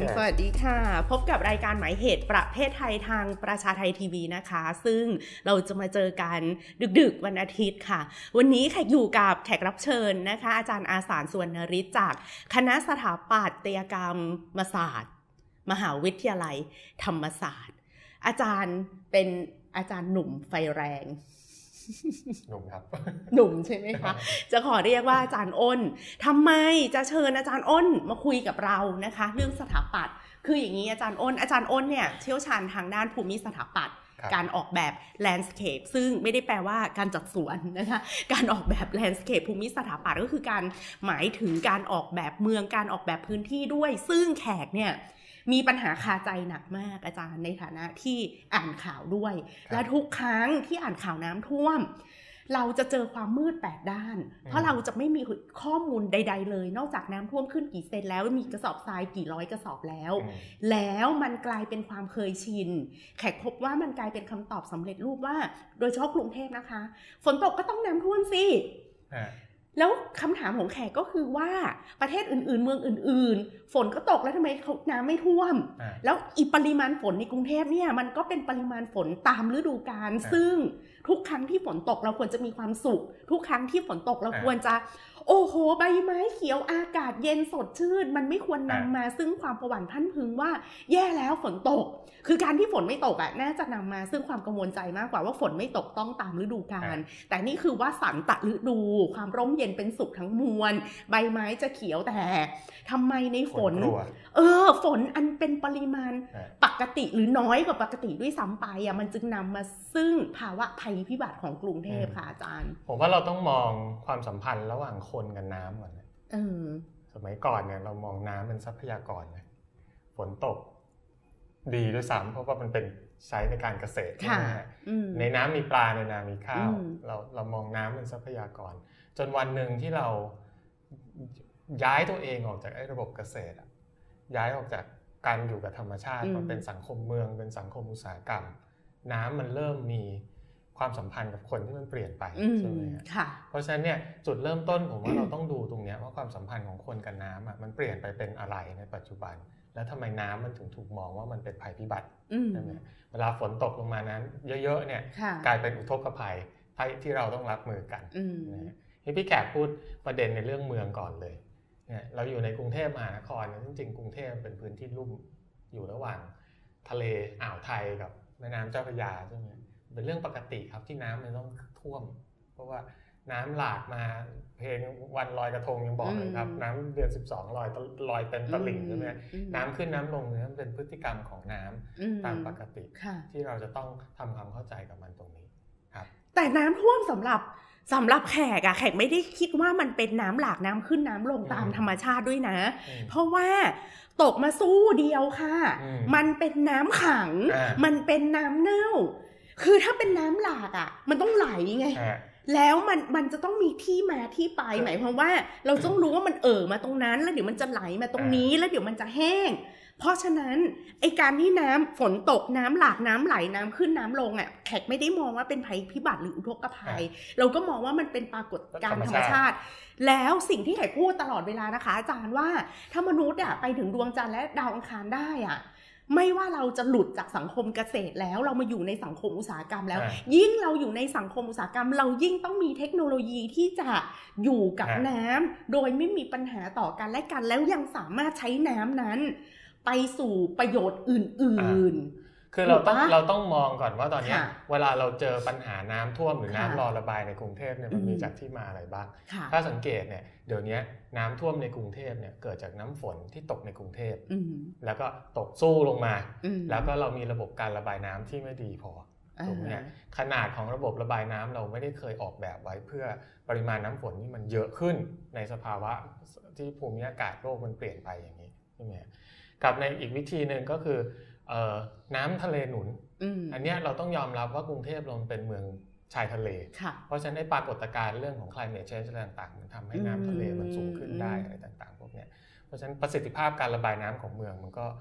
สวัสดีค่ะพบกับรายการหมายเหตุประเภทไทยทางประชาไทยทีวีนะคะซึ่งเราจะมาเจอกันดึกๆวันอาทิตย์ค่ะวันนี้อยู่กับแขกรับเชิญนะคะอาจารย์อาสาร สุวรรณฤทธิ์จากคณะสถาปัตยกรรมศาสตร์มหาวิทยาลัยธรรมศาสตร์อาจารย์เป็นอาจารย์หนุ่มไฟแรงหนุ่มครับหนุ่มใช่ไหมคะจะขอเรียกว่าอาจารย์อ้นทำไมจะเชิญอาจารย์อ้นมาคุยกับเรานะคะเรื่องสถาปัตย์คืออย่างนี้อาจารย์อ้นเนี่ยเชี่ยวชาญทางด้านภูมิสถาปัตย์การออกแบบแลนด์สเคปซึ่งไม่ได้แปลว่าการจัดสวนนะคะการออกแบบแลนด์สเคปภูมิสถาปัตย์ก็คือการหมายถึงการออกแบบเมืองการออกแบบพื้นที่ด้วยซึ่งแขกเนี่ยมีปัญหาคาใจหนักมากอาจารย์ในฐานะที่อ่านข่าวด้วยและทุกครั้งที่อ่านข่าวน้ำท่วมเราจะเจอความมืด8ด้านเพราะเราจะไม่มีข้อมูลใดๆเลยนอกจากน้ำท่วมขึ้นกี่เซนแล้วมีกระสอบทรายกี่ร้อยกระสอบแล้วมันกลายเป็นความเคยชินแขกพบว่ามันกลายเป็นคำตอบสำเร็จรูปว่าโดยเฉพาะกรุงเทพนะคะฝนตกก็ต้องน้ำท่วมสิแล้วคำถามของแขกก็คือว่าประเทศอื่นๆเมืองอื่นๆฝนก็ตกแล้วทำไมเขาน้ำไม่ท่วมแล้วอีปริมาณฝนในกรุงเทพเนี่ยมันก็เป็นปริมาณฝนตามฤดูกาลซึ่งทุกครั้งที่ฝนตกเราควรจะมีความสุขทุกครั้งที่ฝนตกเราควรจะโอ้โหใบไม้เขียวอากาศเย็นสดชื่นมันไม่ควรนำมาซึ่งความประหวั่นพรั่นพรึงว่าแย่แล้วฝนตกคือการที่ฝนไม่ตกอ่ะน่าจะนำมาซึ่งความกังวลใจมากกว่าว่าฝนไม่ตกต้องตามฤดูกาลแต่นี่คือว่าสันตฤดูความร่มเย็นเป็นสุขทั้งมวลใบไม้จะเขียวแต่ทำไมในฝนฝนอันเป็นปริมาณปกติหรือน้อยกว่าปกติด้วยซ้ำไปอ่ะมันจึงนำมาซึ่งภาวะภัยพิบัติของกรุงเทพค่ะอาจารย์ผมว่าเราต้องมองความสัมพันธ์ระหว่างคนกับน้ำก่อนนะสมัยก่อนเนี่ยเรามองน้ำเป็นทรัพยากรนะฝนตกดีด้วยซ้ำเพราะว่ามันเป็นใช้ในการเกษตรในน้ำมีปลาในนามีข้าวเรามองน้ำเป็นทรัพยากรจนวันหนึ่งที่เราย้ายตัวเองออกจากระบบเกษตรย้ายออกจากการอยู่กับธรรมชาติมาเป็นสังคมเมืองเป็นสังคมอุตสาหกรรมน้ำมันเริ่มมีความสัมพันธ์กับคนที่มันเปลี่ยนไปใช่ไหมครับเพราะฉะนั้นเนี่ยจุดเริ่มต้นผมว่าเราต้องดูตรงนี้ว่าความสัมพันธ์ของคนกับน้ำมันเปลี่ยนไปเป็นอะไรในปัจจุบันแล้วทำไมน้ำมันถึงถูกมองว่ามันเป็นภัยพิบัติใช่ไหมเวลาฝนตกลงมานั้นเยอะๆเนี่ยกลายเป็นอุทกภัยที่เราต้องรับมือกันที่พี่แขกพูดประเด็นในเรื่องเมืองก่อนเลยเนี่ยเราอยู่ในกรุงเทพมหานครจริงๆกรุงเทพเป็นพื้นที่ลุ่มอยู่ระหว่างทะเลอ่าวไทยกับแม่น้ำเจ้าพระยาใช่ไหมเป็นเรื่องปกติครับที่น้ำมันต้องท่วมเพราะว่าน้ำหลากมาเพลงวันลอยกระทงยังบอกเลยครับน้ำเดือน12ลอยเต็มตลิ่งใช่ไหมน้ำขึ้นน้ำลงเนี่ยเป็นพฤติกรรมของน้ำตามปกติที่เราจะต้องทำความเข้าใจกับมันตรงนี้ครับแต่น้ำท่วมสำหรับแขกแขกไม่ได้คิดว่ามันเป็นน้ำหลากน้ำขึ้นน้ำลงตามธรรมชาติด้วยนะเพราะว่าตกมาสู้เดียวค่ะมันเป็นน้ำขังมันเป็นน้ำเน่าคือถ้าเป็นน้ำหลากมันต้องไหลไงแล้วมันจะต้องมีที่มาที่ไปหมายความว่าเราต้องรู้ว่ามันมาตรงนั้นแล้วเดี๋ยวมันจะไหลมาตรงนี้แล้วเดี๋ยวมันจะแห้งเพราะฉะนั้นไอ้การที่น้ำฝนตกน้ำหลากน้ำไหลน้ำขึ้นน้ำลงแขกไม่ได้มองว่าเป็นภัยพิบัติหรืออุทกภัยเราก็มองว่ามันเป็นปรากฏการณ์ธรรมชาติแล้วสิ่งที่แขกพูดตลอดเวลานะคะอาจารย์ว่าถ้ามนุษย์ไปถึงดวงจันทร์และดาวอังคารได้ไม่ว่าเราจะหลุดจากสังคมเกษตรแล้วเรามาอยู่ในสังคมอุตสาหกรรมแล้วยิ่งเราอยู่ในสังคมอุตสาหกรรมเรายิ่งต้องมีเทคโนโลยีที่จะอยู่กับน้ำโดยไม่มีปัญหาต่อกันและกันแล้วยังสามารถใช้น้ำนั้นไปสู่ประโยชน์อื่นๆคือเราต้องมองก่อนว่าตอนนี้เวลาเราเจอปัญหาน้ำท่วมหรือน้ำรอระบายในกรุงเทพเนี่ยมันมีจากที่มาอะไรบ้างถ้าสังเกตเนี่ยเดี๋ยวนี้น้ำท่วมในกรุงเทพเนี่ยเกิดจากน้ำฝนที่ตกในกรุงเทพแล้วก็ตกสู้ลงมาแล้วก็เรามีระบบการระบายน้ำที่ไม่ดีพอถูกไหมขนาดของระบบระบายน้ำเราไม่ได้เคยออกแบบไว้เพื่อปริมาณน้ำฝนที่มันเยอะขึ้นในสภาวะที่ภูมิอากาศโลกมันเปลี่ยนไปอย่างนี้ใช่ไหมกับในอีกวิธีหนึ่งก็คือน้ำทะเลหนุนอันนี้เราต้องยอมรับว่ากรุงเทพเราเป็นเมืองชายทะเลเพราะฉะนั้นปรากฏการณ์เรื่องของ climate change อะไรต่างๆมันทำให้น้ำทะเลมันสูงขึ้นได้อะไรต่างๆพวกนี้เพราะฉะนั้นประสิทธิภาพการระบายน้ำของเมืองมันก็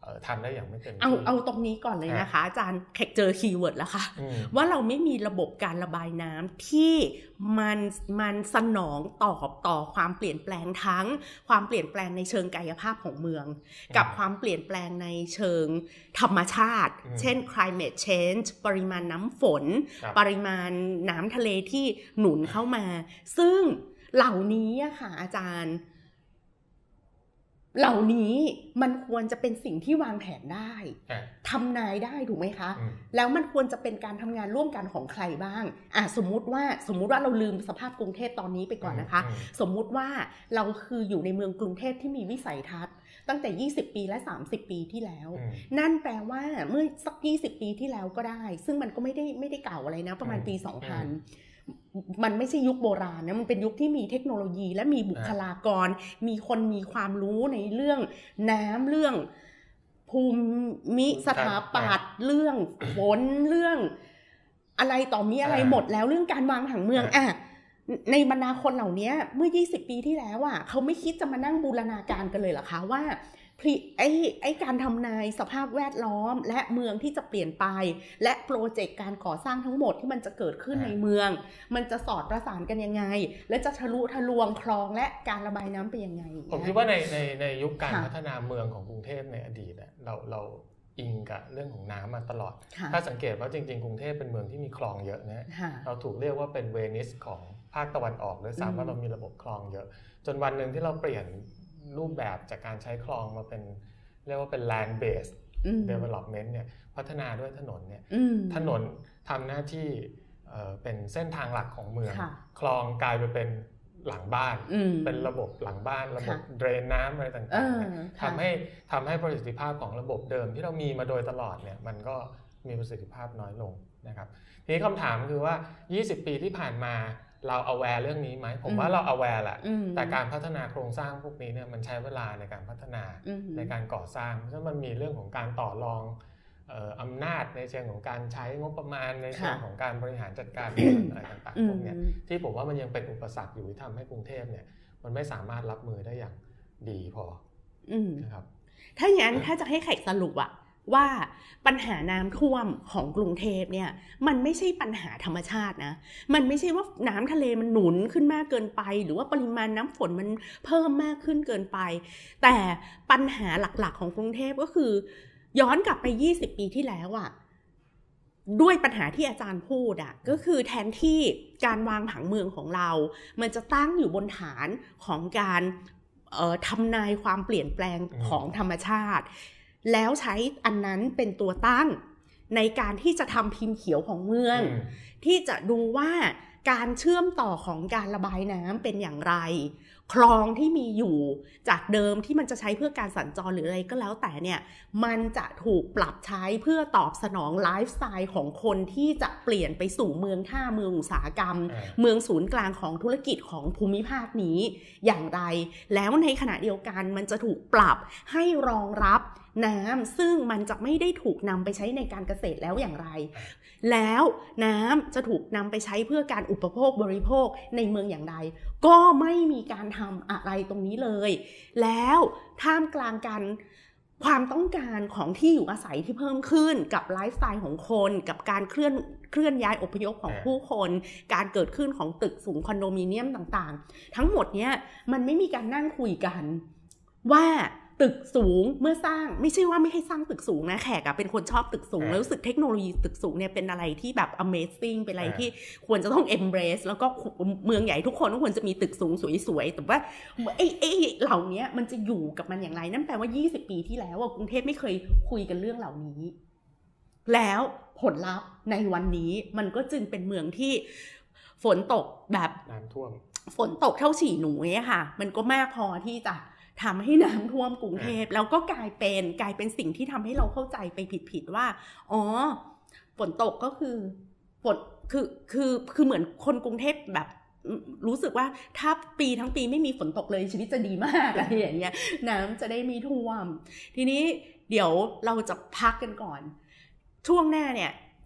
ทำได้อย่างไม่เต็มที่เอาตรงนี้ก่อนเลยนะคะอาจารย์เจอคีย์เวิร์ดแล้วค่ะว่าเราไม่มีระบบการระบายน้ำที่มันสนองต่อความเปลี่ยนแปลงทั้งความเปลี่ยนแปลงในเชิงกายภาพของเมืองกับความเปลี่ยนแปลงในเชิงธรรมชาติเช่น climate change ปริมาณน้ำฝนปริมาณน้ำทะเลที่หนุนเข้ามาซึ่งเหล่านี้ค่ะอาจารย์เหล่านี้มันควรจะเป็นสิ่งที่วางแผนได้ทำนายได้ถูกไหมคะแล้วมันควรจะเป็นการทำงานร่วมกันของใครบ้างสมมุติว่าเราลืมสภาพกรุงเทพตอนนี้ไปก่อนนะคะสมมุติว่าเราคืออยู่ในเมืองกรุงเทพที่มีวิสัยทัศน์ตั้งแต่20ปีและ30ปีที่แล้วนั่นแปลว่าเมื่อสัก20ปีที่แล้วก็ได้ซึ่งมันก็ไม่ได้เก่าอะไรนะประมาณปี2000มันไม่ใช่ยุคโบราณนะมันเป็นยุคที่มีเทคโนโลยีและมีบุคลากรมีคนมีความรู้ในเรื่องน้ำเรื่องภูมิสถาปัตย์เรื่องฝนเรื่องอะไรต่อมีอะไรหมดแล้วเรื่องการวางผังเมืองในบรรดาคนเหล่านี้เมื่อ20ปีที่แล้วเขาไม่คิดจะมานั่งบูรณาการกันเลยเหรอคะว่าไอ้การทำนายสภาพแวดล้อมและเมืองที่จะเปลี่ยนไปและโปรเจกต์การก่อสร้างทั้งหมดที่มันจะเกิดขึ้นในเมืองมันจะสอดประสานกันยังไงและจะทะลุทะลวงคลองและการระบายน้ำไปยังไงผมคิดว่าในยุคการพัฒนาเมืองของกรุงเทพในอดีตเราอิงกับเรื่องของน้ำมาตลอดถ้าสังเกตว่าจริงๆกรุงเทพเป็นเมืองที่มีคลองเยอะนะเราถูกเรียกว่าเป็นเวนิสของภาคตะวันออกด้วยซ้ำว่าเรามีระบบคลองเยอะจนวันหนึ่งที่เราเปลี่ยนรูปแบบจากการใช้คลองมาเป็นเรียกว่าเป็น land based development เนี่ยพัฒนาด้วยถนนเนี่ยถนนทำหน้าที่เป็นเส้นทางหลักของเมืองคลองกลายไปเป็นหลังบ้านเป็นระบบหลังบ้านระบบเดรนน้ำอะไรต่างๆทำให้ประสิทธิภาพของระบบเดิมที่เรามีมาโดยตลอดเนี่ยมันก็มีประสิทธิภาพน้อยลงนะครับทีนี้คำถามคือว่า20ปีที่ผ่านมาเรา aware เรื่องนี้ไหมผมว่าเรา aware แหละแต่การพัฒนาโครงสร้างพวกนี้เนี่ยมันใช้เวลาในการพัฒนาในการก่อสร้างเพราะฉะนั้นมันมีเรื่องของการต่อรองอำนาจในเชิงของการใช้งบประมาณในเชิงของการบริหารจัดการอะไรต่างๆพวกนี้ที่ผมว่ามันยังเป็นอุปสรรคอยู่ที่ทำให้กรุงเทพเนี่ยมันไม่สามารถรับมือได้อย่างดีพอนะครับถ้าอย่างนั้นถ้าจะให้ไข่สรุปว่าปัญหาน้ำท่วมของกรุงเทพเนี่ยมันไม่ใช่ปัญหาธรรมชาตินะมันไม่ใช่ว่าน้ำทะเลมันหนุนขึ้นมากเกินไปหรือว่าปริมาณน้ำฝนมันเพิ่มมากขึ้นเกินไปแต่ปัญหาหลักๆของกรุงเทพก็คือย้อนกลับไป20ปีที่แล้วด้วยปัญหาที่อาจารย์พูดก็คือแทนที่การวางผังเมืองของเรามันจะตั้งอยู่บนฐานของการทำนายความเปลี่ยนแปลงของธรรมชาติแล้วใช้อันนั้นเป็นตัวตั้งในการที่จะทำพิมพ์เขียวของเมืองที่จะดูว่าการเชื่อมต่อของการระบายน้ำเป็นอย่างไรคลองที่มีอยู่จากเดิมที่มันจะใช้เพื่อการสัญจรหรืออะไรก็แล้วแต่เนี่ยมันจะถูกปรับใช้เพื่อตอบสนองไลฟ์สไตล์ของคนที่จะเปลี่ยนไปสู่เมืองท่าเมืองอุตสาหกรรมเมืองศูนย์กลางของธุรกิจของภูมิภาคนี้อย่างไรแล้วในขณะเดียวกันมันจะถูกปรับให้รองรับน้ำซึ่งมันจะไม่ได้ถูกนำไปใช้ในการเกษตรแล้วอย่างไรแล้วน้ำจะถูกนำไปใช้เพื่อการอุปโภคบริโภคในเมืองอย่างไรก็ไม่มีการทำอะไรตรงนี้เลยแล้วท่ามกลางกันความต้องการของที่อยู่อาศัยที่เพิ่มขึ้นกับไลฟ์สไตล์ของคนกับการเคลื่อนย้ายอพยพของผู้คนการเกิดขึ้นของตึกสูงคอนโดมิเนียมต่างๆทั้งหมดเนี้ยมันไม่มีการนั่งคุยกันว่าตึกสูงเมื่อสร้างไม่ใช่ว่าไม่ให้สร้างตึกสูงนะแขกเป็นคนชอบตึกสูงแล้วรู้สึกเทคโนโลยีตึกสูงเนี่ยเป็นอะไรที่แบบ amazing เป็นอะไรที่ควรจะต้อง embrace แล้วก็เมืองใหญ่ทุกคนก็ควรจะมีตึกสูงสวยๆแต่ว่าไอ้เหล่านี้มันจะอยู่กับมันอย่างไรนั่นแปลว่า20ปีที่แล้วกรุงเทพไม่เคยคุยกันเรื่องเหล่านี้แล้วผลลัพธ์ในวันนี้มันก็จึงเป็นเมืองที่ฝนตกแบบน้ำท่วมฝนตกเท่าฉี่หนูเนี่ยค่ะมันก็มากพอที่จะทำให้น้ำท่วมกรุงเทพแล้วก็กลายเป็นสิ่งที่ทำให้เราเข้าใจไปผิดว่าอ๋อฝนตกก็คือฝนคือเหมือนคนกรุงเทพแบบรู้สึกว่าถ้าปีทั้งปีไม่มีฝนตกเลยชีวิตจะดีมากอะไรอย่างเงี้ยน้ำจะได้ไม่ท่วมทีนี้เดี๋ยวเราจะพักกันก่อนช่วงหน้าเนี่ย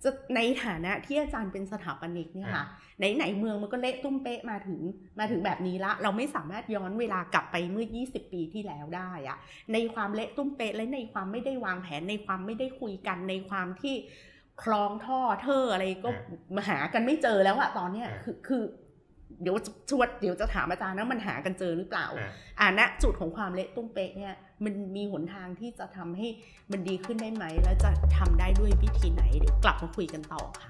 จะในฐานะที่อาจารย์เป็นสถาปนิกเนี่ยค่ะไหนเมืองมันก็เละตุ้มเป๊ะมาถึงแบบนี้ละเราไม่สามารถย้อนเวลากลับไปเมื่อ20ปีที่แล้วได้อะในความเละตุ้มเป๊ะและในความไม่ได้วางแผนในความไม่ได้คุยกันในความที่คลองท่อเธออะไรก็หากันไม่เจอแล้วอะตอนเนี้ยคือเดี๋ยวจะถามอาจารย์นะมันหากันเจอหรือเปล่าณจุดของความเละตุ้มเป๊ะเนี่ยมันมีหนทางที่จะทำให้มันดีขึ้นได้ไหมแล้วจะทำได้ด้วยวิธีไหนเดี๋ยวกลับมาคุยกันต่อค่ะ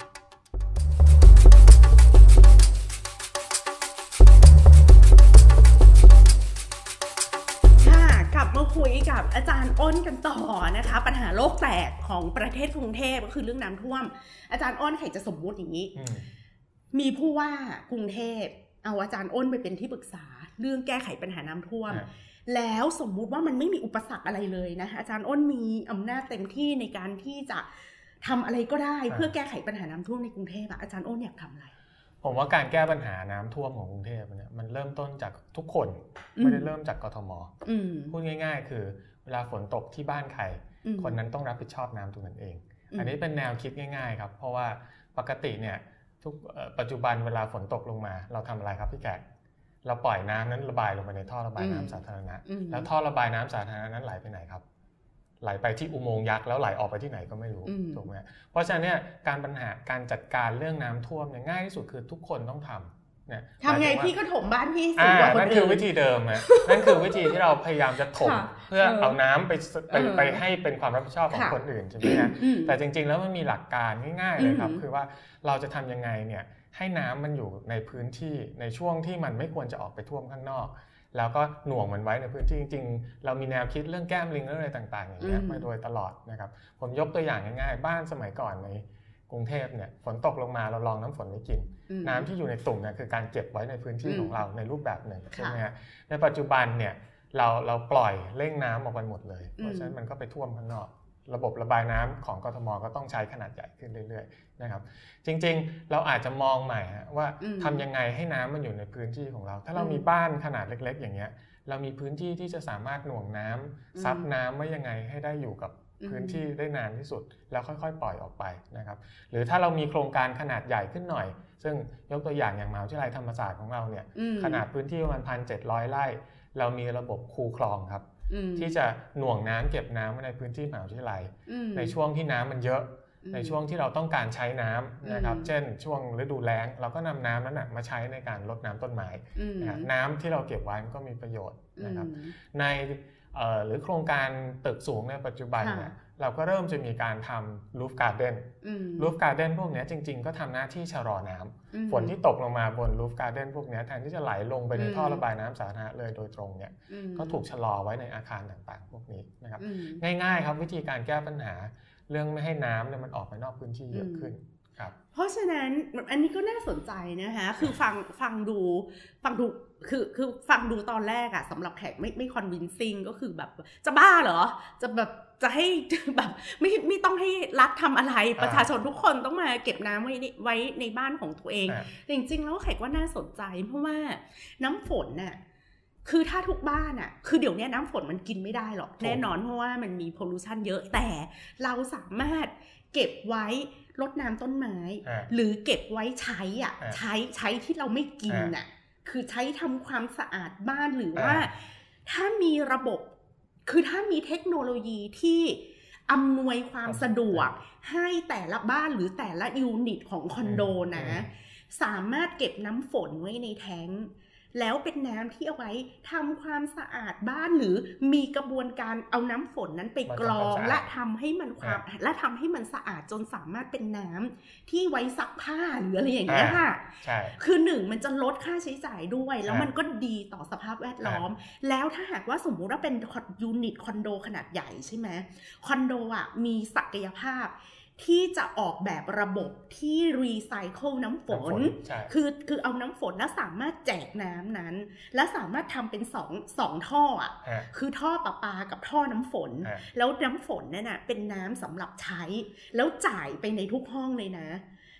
กลับมาคุยกับอาจารย์อ้นกันต่อนะคะปัญหาโลกแตกของประเทศกรุงเทพก็คือเรื่องน้ำท่วมอาจารย์อ้นใครจะสมมุติอย่างนี้มีผู้ว่ากรุงเทพเอาอาจารย์อ้นไปเป็นที่ปรึกษาเรื่องแก้ไขปัญหาน้ำท่วมแล้วสมมุติว่ามันไม่มีอุปสรรคอะไรเลยนะอาจารย์อ้นมีอำนาจเต็มที่ในการที่จะทำอะไรก็ได้เพื่อแก้ไขปัญหาน้ำท่วมในกรุงเทพอาจารย์อ้นอยากทำอะไรผมว่าการแก้ปัญหาน้ำท่วมของกรุงเทพเนี่ยมันเริ่มต้นจากทุกคนไม่ได้เริ่มจากกทม.พูดง่ายๆคือเวลาฝนตกที่บ้านใครคนนั้นต้องรับผิดชอบน้ำตรงนั้นเองอันนี้เป็นแนวคิดง่ายๆครับเพราะว่าปกติเนี่ยทุกปัจจุบันเวลาฝนตกลงมาเราทำอะไรครับพี่แขกเราปล่อยน้ำนั้นระบายลงไปในท่อระบายน้ำสาธารณะแล้วท่อระบายน้ำสาธารณะนั้นไหลไปไหนครับไหลไปที่อุโมงค์ยักษ์แล้วไหลออกไปที่ไหนก็ไม่รู้ถูกไหมเพราะฉะนั้นเนี่ยการจัดการเรื่องน้ำท่วมเนี่ยง่ายที่สุดคือทุกคนต้องทำเนี่ยทำไงพี่ก็ถมบ้านพี่สูงกว่าคนอื่นนั่นคือวิธีเดิมนะนั่นคือวิธีที่เราพยายามจะถมเพื่อเอาน้ำไปให้เป็นความรับผิดชอบของคนอื่นใช่ไหมฮะแต่จริงๆแล้วมันมีหลักการง่ายๆเลยครับคือว่าเราจะทำยังไงเนี่ยให้น้ำมันอยู่ในพื้นที่ในช่วงที่มันไม่ควรจะออกไปท่วมข้างนอกแล้วก็หน่วงมันไว้ในพื้นที่จริงๆเรามีแนวคิดเรื่องแก้มลิงอะไรต่างๆอย่างเงี้ยมาโดยตลอดนะครับผมยกตัวอย่างง่ายๆบ้านสมัยก่อนในกรุงเทพเนี่ยฝนตกลงมาเราลองน้ำฝนไว้กินน้ำที่อยู่ในตุ่มเนี่ยคือการเก็บไว้ในพื้นที่ของเราในรูปแบบหนึ่งใช่ไหมฮะในปัจจุบันเนี่ยเราปล่อยเร่งน้ำออกไปหมดเลยเพราะฉะนั้นมันก็ไปท่วมข้างนอกระบบระบายน้ำของกทม.ก็ต้องใช้ขนาดใหญ่ขึ้นเรื่อยๆนะครับจริงๆเราอาจจะมองใหม่ว่าทำยังไงให้น้ำมันอยู่ในพื้นที่ของเราถ้าเรามีบ้านขนาดเล็กๆอย่างเงี้ยเรามีพื้นที่ที่จะสามารถหน่วงน้ำซับน้ำไว้ยังไงให้ได้อยู่กับพื้นที่ได้นานที่สุดแล้วค่อยๆปล่อยออกไปนะครับหรือถ้าเรามีโครงการขนาดใหญ่ขึ้นหน่อยซึ่งยกตัวอย่างอย่างมหาวิทยาลัยธรรมศาสตร์ของเราเนี่ยขนาดพื้นที่ประมาณ 1,700 ไร่เรามีระบบคูคลองครับที่จะหน่วงน้ำเก็บน้ำไว้ในพื้นที่มหาวิทยาลัยในช่วงที่น้ำมันเยอะในช่วงที่เราต้องการใช้น้ำนะครับเช่นช่วงฤดูแล้งเราก็นำน้ำนั้นมาใช้ในการรดน้ำต้นไม้น้ำที่เราเก็บไว้ก็มีประโยชน์นะครับในหรือโครงการตึกสูงในปัจจุบันเนี่ยเราก็เริ่มจะมีการทำรูฟการ์เด้นพวกนี้จริงๆก็ทำหน้าที่ชะลอน้ำฝนที่ตกลงมาบนรูฟการ์เด้นพวกนี้แทนที่จะไหลลงไปในท่อระบายน้ำสาธารณะเลยโดยตรงเนี่ยก็ถูกชะลอไว้ในอาคารต่างๆพวกนี้นะครับง่ายๆครับวิธีการแก้ปัญหาเรื่องไม่ให้น้ำเนี่ยมันออกไปนอกพื้นที่เยอะขึ้นครับเพราะฉะนั้นอันนี้ก็น่าสนใจนะคะคือฟังดูคือฟังดูตอนแรกอะสำหรับแขกไม่คอนวินซิ่งก็คือแบบจะบ้าเหรอจะให้แบบไม่ต้องให้รัฐทำอะไรประชาชนทุกคนต้องมาเก็บน้ำไว้ในบ้านของตัวเองจริงๆแล้วแขกว่าน่าสนใจเพราะว่าน้ำฝนน่ะคือถ้าทุกบ้านอ่ะคือเดี๋ยวนี้น้ำฝนมันกินไม่ได้หรอกแน่นอนเพราะว่ามันมีพอลูชันเยอะแต่เราสามารถเก็บไว้รดน้ำต้นไม้หรือเก็บไว้ใช้อ่ะใช้ที่เราไม่กินอ่ะคือใช้ทำความสะอาดบ้านหรือว่าถ้ามีระบบคือถ้ามีเทคโนโลยีที่อำนวยความสะดวกให้แต่ละบ้านหรือแต่ละยูนิตของคอนโดนะสามารถเก็บน้ำฝนไว้ในแท้งแล้วเป็นน้ำที่เอาไว้ทำความสะอาดบ้านหรือมีกระบวนการเอาน้ำฝนนั้นไปกรองและทำให้มันสะอาดจนสามารถเป็นน้ำที่ไว้ซักผ้าหรืออะไรอย่างเงี้ยค่ะคือหนึ่งมันจะลดค่าใช้จ่ายด้วยแล้วมันก็ดีต่อสภาพแวดล้อมแล้วถ้าหากว่าสมมุติว่าเป็นยูนิตคอนโดขนาดใหญ่ใช่ไหมคอนโดอ่ะมีศักยภาพที่จะออกแบบระบบที่รีไซเคิลน้ำฝนคือเอาน้ำฝนแล้วสามารถแจกน้ำนั้นและสามารถทำเป็นสองท่ออ่ะคือท่อประปากับท่อน้ำฝนแล้วน้ำฝนนั่นน่ะเป็นน้ำสำหรับใช้แล้วจ่ายไปในทุกห้องเลยนะ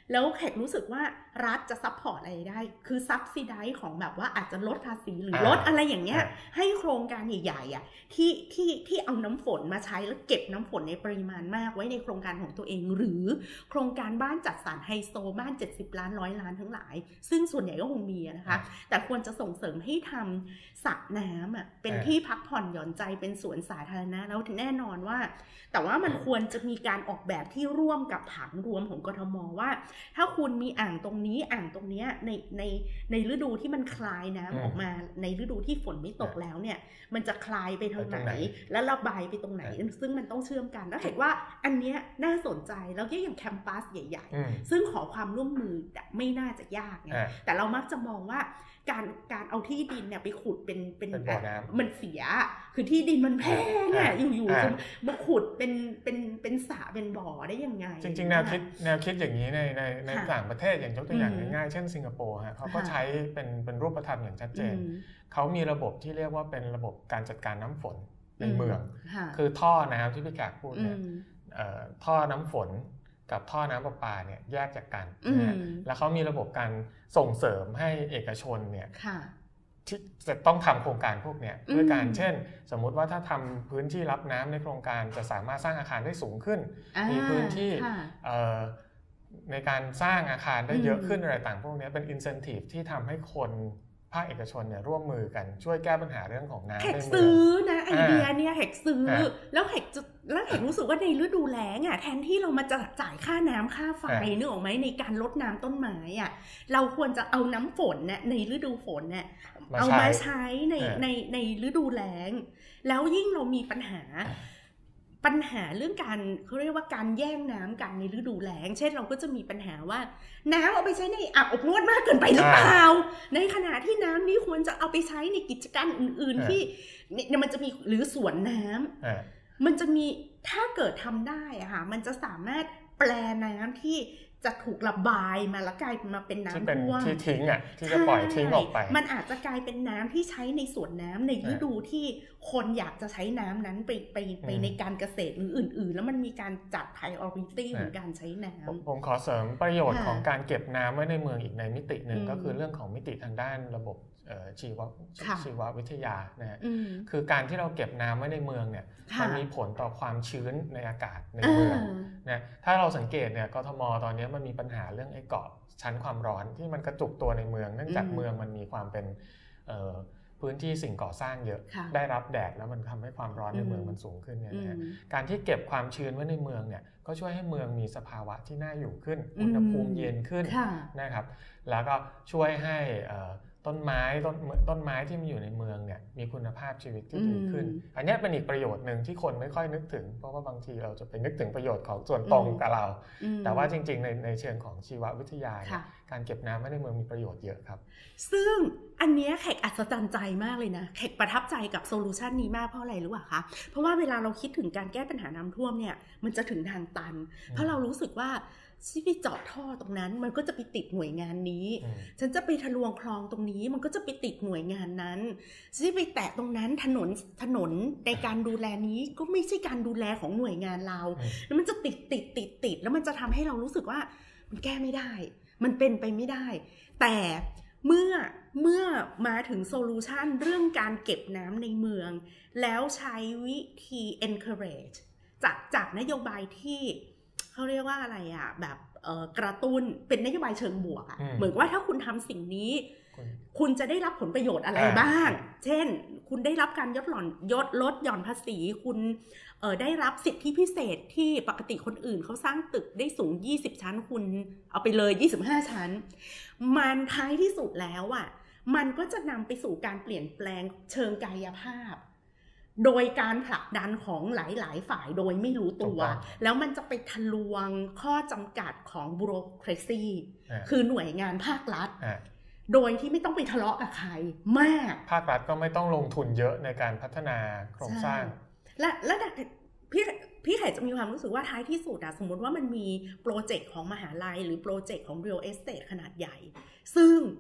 แล้วแขกรู้สึกว่ารัฐจะซัพพอร์ตอะไรได้คือซับซิไดซ์ของแบบว่าอาจจะลดภาษีหรือลดอะไรอย่างเงี้ยให้โครงการใหญ่ๆอ่ะที่เอาน้ำฝนมาใช้แล้วเก็บน้ำฝนในปริมาณมากไว้ในโครงการของตัวเองหรือโครงการบ้านจัดสรรไฮโซบ้าน70 ล้าน100 ล้านทั้งหลายซึ่งส่วนใหญ่ก็คงมีนะคะแต่ควรจะส่งเสริมให้ทำสระน้ำอ่ะเป็นที่พักผ่อนหย่อนใจเป็นสวนสาธารณะแล้วแน่นอนว่าแต่ว่ามันควรจะมีการออกแบบที่ร่วมกับผังรวมของกทมว่าถ้าคุณมีอ่างตรงนี้อ่างตรงนี้ในฤดูที่มันคลายน้ำออกมาในฤดูที่ฝนไม่ตกแล้วเนี่ยมันจะคลายไปทางไหนและระบายไปตรงไหนซึ่งมันต้องเชื่อมกันแล้วเห็นว่าอันเนี้ยน่าสนใจแล้วก็อย่างแคมปัสใหญ่ๆซึ่งขอความร่วมมือไม่น่าจะยากเนี่ยแต่เรามักจะมองว่าการเอาที่ดินเนี่ยไปขุดเป็นมันเสียคือที่ดินมันแพงอ่ะอยู่ๆจะมาขุดเป็นสระเป็นบ่อได้ยังไงจริงๆแนวคิดอย่างนี้ในต่างประเทศอย่างยกตัวอย่างง่ายๆเช่นสิงคโปร์ฮะเขาก็ใช้เป็นรูปธรรมอย่างชัดเจนเขามีระบบที่เรียกว่าเป็นระบบการจัดการน้ำฝนในเมืองคือท่อน้ำที่พี่แขกพูดเนี่ยท่อน้ำฝนกับท่อน้ำประปาเนี่ยแยกจากกันนะแล้วเขามีระบบการส่งเสริมให้เอกชนเนี่ยที่จะต้องทำโครงการพวกเนี้ยด้วยการเช่นสมมุติว่าถ้าทำพื้นที่รับน้ำในโครงการจะสามารถสร้างอาคารได้สูงขึ้นมีพื้นที่ในการสร้างอาคารได้เยอะขึ้นอะไรต่างพวกนี้เป็น incentive ที่ทำให้คนภาคเอกชนเนี่ยร่วมมือกันช่วยแก้ปัญหาเรื่องของน้ำในเมืองแขกซื้อนะไอเดียเนี่ยแขกซื้อแล้วแขกรู้สึกว่าในฤดูแล้งอ่ะแทนที่เรามาจะจ่ายค่าน้ำค่าไฟนึกออกไหมในการลดน้ำต้นไม้อ่ะเราควรจะเอาน้ำฝนเนี่ยในฤดูฝนเนี่ยเอามาใช้ในฤดูแล้งแล้วยิ่งเรามีปัญหาเรื่องการเขาเรียกว่าการแย่งน้ำกันในฤดูแล้งเช่นเราก็จะมีปัญหาว่าน้ำเอาไปใช้ในอาบอบนวดมากเกินไปหรือเปล่าในขณะที่น้ำนี้ควรจะเอาไปใช้ในกิจการอื่นๆที่มันจะมีหรือสวนน้ำมันจะมีถ้าเกิดทำได้อะค่ะมันจะสามารถแปลน้ำที่จะถูกระบายมาแล้วกลายมาเป็นน้ำท่วมที่ทิ้งอ่ะที่จะปล่อยทิ้งออกไปมันอาจจะกลายเป็นน้ำที่ใช้ในสวนน้ำในฤดูที่คนอยากจะใช้น้ำนั้นไปในการเกษตรหรืออื่นๆแล้วมันมีการจัด priority ของการใช้น้ำผมขอเสริมประโยชน์ของการเก็บน้ำไว้ในเมืองอีกในมิติหนึ่งก็คือเรื่องของมิติทางด้านระบบชีววิทยานะฮะคือการที่เราเก็บน้ำไว้ในเมืองเนี่ยมันมีผลต่อความชื้นในอากาศในเมืองนะถ้าเราสังเกตเนี่ยกทมตอนนี้มันมีปัญหาเรื่องไอ้เกาะชั้นความร้อนที่มันกระจุกตัวในเมืองเนื่องจากเมืองมันมีความเป็นพื้นที่สิ่งก่อสร้างเยอะได้รับแดดแล้วมันทำให้ความร้อนในเมืองมันสูงขึ้นเนี่ยนะการที่เก็บความชื้นไว้ในเมืองเนี่ยก็ช่วยให้เมืองมีสภาวะที่น่าอยู่ขึ้นอุณหภูมิเย็นขึ้นนะครับแล้วก็ช่วยให้ต้นไม้ที่มีอยู่ในเมืองเนี่ยมีคุณภาพชีวิตที่ดีขึ้นอันนี้เป็นอีกประโยชน์หนึ่งที่คนไม่ค่อยนึกถึงเพราะว่าบางทีเราจะไปนึกถึงประโยชน์ของส่วนตรงกับเราแต่ว่าจริงๆในเชิงของชีววิทยาการเก็บน้ำไว้ในเมืองมีประโยชน์เยอะครับซึ่งอันนี้แขกอัศจรรย์ใจมากเลยนะแขกประทับใจกับโซลูชันนี้มากเพราะอะไรรู้ป่ะคะเพราะว่าเวลาเราคิดถึงการแก้ปัญหาน้ำท่วมเนี่ยมันจะถึงทางตันเพราะเรารู้สึกว่าที่ไปเจาะท่อตรงนั้นมันก็จะไปติดหน่วยงานนี้ฉันจะไปทะลวงคลองตรงนี้มันก็จะไปติดหน่วยงานนั้นที่ไปแตะตรงนั้นถนนในการดูแลนี้ก็ไม่ใช่การดูแลของหน่วยงานเราแล้วมันจะติดแล้วมันจะทำให้เรารู้สึกว่ามันแก้ไม่ได้มันเป็นไปไม่ได้แต่เมื่อมาถึงโซลูชันเรื่องการเก็บน้ำในเมืองแล้วใช้วิธี encourage จากนโยบายที่เขาเรียกว่าอะไรอ่ะแบบกระตุ้นเป็นนโยบายเชิงบวกอ่ะเหมือนว่าถ้าคุณทำสิ่งนี้คุณจะได้รับผลประโยชน์อะไรบ้างเช่นคุณได้รับการลดหย่อนภาษีคุณได้รับสิทธิพิเศษที่ปกติคนอื่นเขาสร้างตึกได้สูง20ชั้นคุณเอาไปเลย25ชั้นมันท้ายที่สุดแล้วอ่ะมันก็จะนำไปสู่การเปลี่ยนแปลงเชิงกายภาพโดยการผลักดันของหลายๆฝ่ายโดยไม่รู้ตัวแล้วมันจะไปทะลวงข้อจำกัดของบูโรเครซีคือหน่วยงานภาครัฐโดยที่ไม่ต้องไปทะเลาะกับใครมากภาครัฐก็ไม่ต้องลงทุนเยอะในการพัฒนาโครงสร้างและพี่ไข่จะมีความรู้สึกว่าท้ายที่สุดสมมติว่ามันมีโปรเจกต์ของมหาลัยหรือโปรเจกต์ของ real estate ขนาดใหญ่ซึ่ง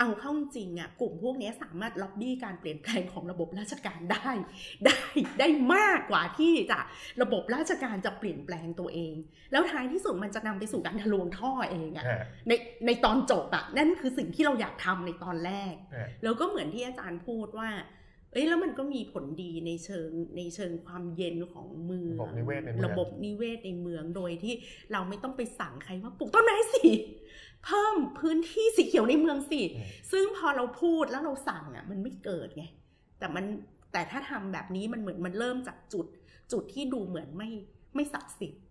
เอาเข้าจริงอ่ะกลุ่มพวกนี้สามารถล็อบบี้การเปลี่ยนแปลงของระบบราชการได้มากกว่าที่จะระบบราชการจะเปลี่ยนแปลงตัวเองแล้วท้ายที่สุดมันจะนำไปสู่การทะลวงท่อเองอ่ะในตอนจบอ่ะนั่นคือสิ่งที่เราอยากทำในตอนแรกแล้วก็เหมือนที่อาจารย์พูดว่าแล้วมันก็มีผลดีในเชิงความเย็นของเมืองระบบนิเวศในเมืองโดยที่เราไม่ต้องไปสั่งใครว่าปลูกต้นไม้สิเพิ่มพื้นที่สีเขียวในเมืองสิซึ่งพอเราพูดแล้วเราสั่งอ่ะมันไม่เกิดไงแต่ถ้าทำแบบนี้มันเหมือนมันเริ่มจากจุดที่ดูเหมือนไม่ศักดิ์สิทธิ์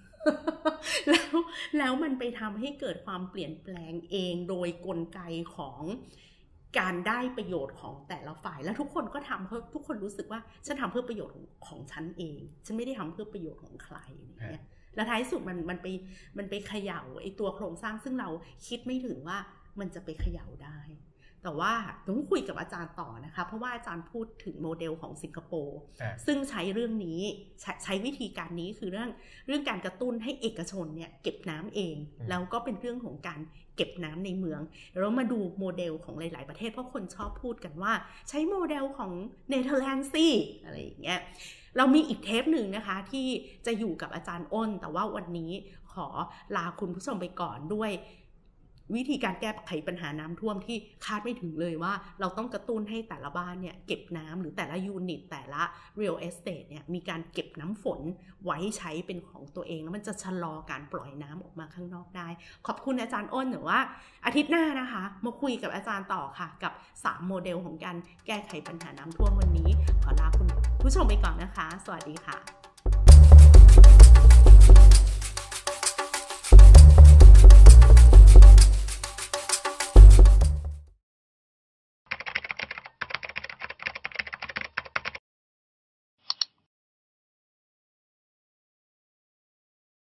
แล้วมันไปทำให้เกิดความเปลี่ยนแปลงเองโดยกลไกของการได้ประโยชน์ของแต่ละฝ่ายแล้วทุกคนก็ทำเพราะทุกคนรู้สึกว่าฉันทำเพื่อประโยชน์ของฉันเองฉันไม่ได้ทำเพื่อประโยชน์ของใครอย่างเงี้ยแล้วท้ายสุดมันไปเขย่าไอ้ตัวโครงสร้างซึ่งเราคิดไม่ถึงว่ามันจะไปเขย่าได้แต่ว่าต้องคุยกับอาจารย์ต่อนะคะเพราะว่าอาจารย์พูดถึงโมเดลของสิงคโปร์ซึ่งใช้เรื่องนี้ใช้วิธีการนี้คือเรื่องการกระตุ้นให้เอกชนเนี่ยเก็บน้ำเองแล้วก็เป็นเรื่องของการเก็บน้ำในเมืองเรามาดูโมเดลของหลายๆประเทศเพราะคนชอบพูดกันว่าใช้โมเดลของเนเธอร์แลนด์สิอะไรอย่างเงี้ยเรามีอีกเทปหนึ่งนะคะที่จะอยู่กับอาจารย์อ้นแต่ว่าวันนี้ขอลาคุณผู้ชมไปก่อนด้วยวิธีการแก้ไขปัญหาน้ำท่วมที่คาดไม่ถึงเลยว่าเราต้องกระตุ้นให้แต่ละบ้านเนี่ยเก็บน้ำหรือแต่ละยูนิตแต่ละ real estate เนี่ยมีการเก็บน้ำฝนไว้ใช้เป็นของตัวเองแล้วมันจะชะลอการปล่อยน้ำออกมาข้างนอกได้ขอบคุณอาจารย์อ้นหรือว่าอาทิตย์หน้านะคะมาคุยกับอาจารย์ต่อค่ะกับ3โมเดลของการแก้ไขปัญหาน้ำท่วมวันนี้ขอลาคุณผู้ชมไปก่อนนะคะสวัสดีค่ะ